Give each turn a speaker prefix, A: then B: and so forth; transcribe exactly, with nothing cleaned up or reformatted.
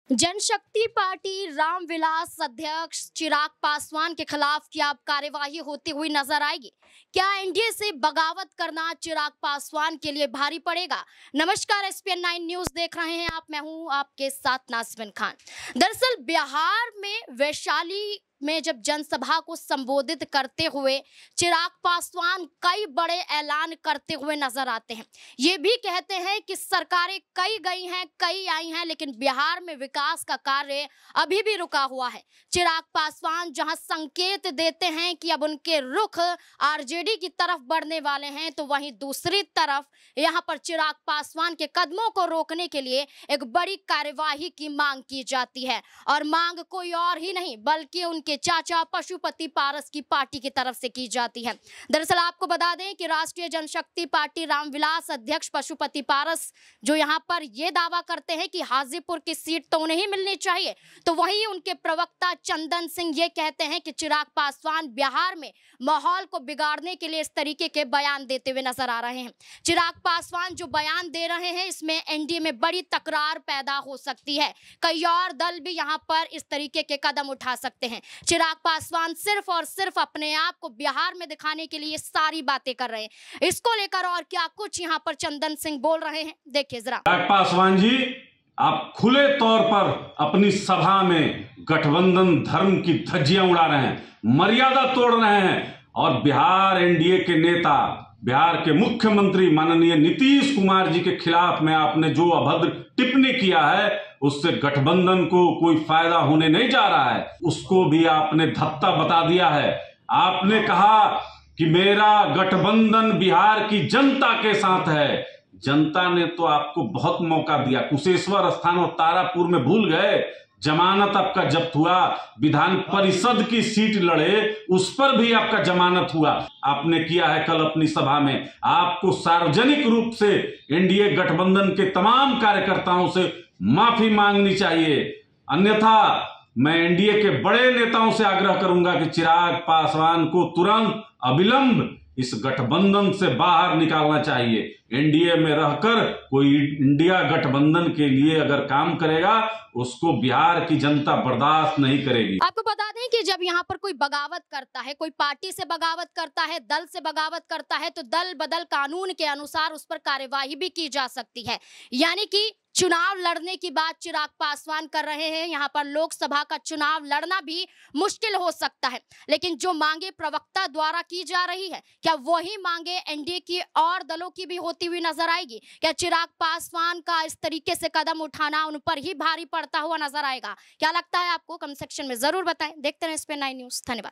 A: जनशक्ति party Ramvilas अध्यक्ष चिराग पासवान के खिलाफ क्या अब कार्यवाही होती हुई नजर आएगी? क्या एनडीए से बगावत करना चिराग पासवान के लिए भारी पड़ेगा? नमस्कार, S P N nine news देख रहे हैं आप। मैं हूं आपके साथ नाज़मीन खान। दरअसल बिहार में वैशाली में जब जनसभा को संबोधित करते हुए चिराग पासवान कई बड़े ऐलान करते हुए नजर आते हैं। ये भी कहते हैं कि सरकारें कई गई हैं, कई आई हैं, लेकिन बिहार में विकास का कार्य अभी भी रुका हुआ है। चिराग पासवान जहां संकेत देते हैं कि अब उनके रुख आरजेडी की तरफ बढ़ने वाले हैं, तो वहीं दूसरी तरफ यहां पर चिराग पासवान के कदमों को रोकने के लिए एक बड़ी कार्यवाही की मांग की जाती है। और मांग कोई और ही नहीं बल्कि उनके के चाचा पशुपति पारस की पार्टी की तरफ से की जाती है। दरअसल आपको बता दें कि राष्ट्रीय जनशक्ति पार्टी रामविलास अध्यक्ष पशुपति पारस जो यहां पर यह दावा करते हैं कि हाजीपुर की सीट तो उन्हें ही मिलनी चाहिए, तो वहीं उनके प्रवक्ता चंदन सिंह ये कहते हैं कि चिराग पासवान बिहार में माहौल को बिगाड़ने के लिए इस तरीके के बयान देते हुए नजर आ रहे हैं। चिराग पासवान जो बयान दे रहे हैं, इसमें एनडीए में बड़ी तकरार पैदा हो सकती है। कई और दल भी यहां पर इस तरीके के कदम उठा सकते हैं। चिराग पासवान सिर्फ और सिर्फ अपने आप को बिहार में दिखाने के लिए सारी बातें कर रहे हैं। इसको लेकर और क्या कुछ यहाँ पर चंदन सिंह बोल रहे हैं, देखिए जरा।
B: चिराग पासवान जी, आप खुले तौर पर अपनी सभा में गठबंधन धर्म की धज्जियां उड़ा रहे हैं, मर्यादा तोड़ रहे हैं और बिहार एनडीए के नेता, बिहार के मुख्यमंत्री माननीय नीतीश कुमार जी के खिलाफ में आपने जो अभद्र टिप्पणी किया है, उससे गठबंधन को कोई फायदा होने नहीं जा रहा है। उसको भी आपने धत्ता बता दिया है। आपने कहा कि मेरा गठबंधन बिहार की जनता के साथ है। जनता ने तो आपको बहुत मौका दिया। कुशेश्वर स्थान और तारापुर में भूल गए? जमानत आपका जब्त हुआ, विधान परिषद की सीट लड़े, उस पर भी आपका जमानत हुआ। आपने किया है कल अपनी सभा में। आपको सार्वजनिक रूप से एनडीए गठबंधन के तमाम कार्यकर्ताओं से माफी मांगनी चाहिए, अन्यथा मैं एनडीए के बड़े नेताओं से आग्रह करूंगा कि चिराग पासवान को तुरंत अविलंब इस गठबंधन से बाहर निकालना चाहिए। एनडीए में रहकर कोई इंडिया गठबंधन के लिए अगर काम करेगा, उसको बिहार की जनता बर्दाश्त नहीं करेगी।
A: आपको बता दें कि जब यहाँ पर कोई बगावत करता है, कोई पार्टी से बगावत करता है, दल से बगावत करता है, तो दल बदल कानून के अनुसार उस पर कार्यवाही भी की जा सकती है। यानी कि चुनाव लड़ने की बात चिराग पासवान कर रहे हैं। यहाँ पर लोकसभा का चुनाव लड़ना भी मुश्किल हो सकता है, लेकिन जो मांगे प्रवक्ता द्वारा की जा रही है, क्या वही मांगे एनडीए की और दलों की भी होती हुई नजर आएगी? क्या चिराग पासवान का इस तरीके से कदम उठाना उन पर ही भारी पड़ता हुआ नजर आएगा? क्या लगता है आपको? कमेंट सेक्शन में जरूर बताएं। देखते रहें S P N nine news. धन्यवाद।